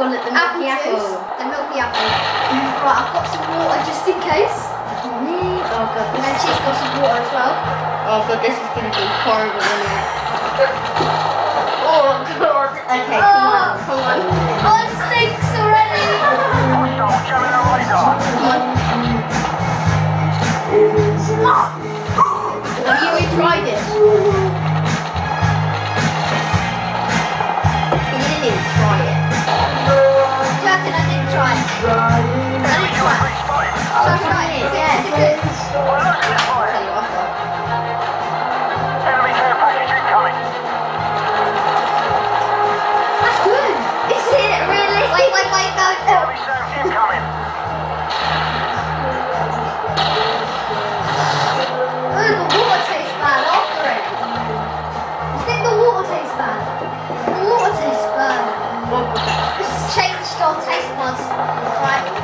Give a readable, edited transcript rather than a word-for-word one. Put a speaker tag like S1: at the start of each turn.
S1: call it the milky apple.
S2: The milky apple. Right, I've got some water just in case.
S1: Oh god.
S2: And then she's got some water as well.
S1: Oh god, this is going to be horrible, isn't it? Oh god. Okay, come on.
S2: Oh, it stinks already.
S1: Come on. Have you tried it? You didn't even try it.
S2: Jerkin, I didn't try it. I didn't try it. So I tried it. Yeah, is it good?
S1: I'll tell you after.
S2: That's good.
S1: Is it really?
S2: Wait, go. Oh, the water tastes bad after it. I think the water tastes bad. The water tastes bad.
S1: Oh god.
S2: It's changed our taste buds. Right.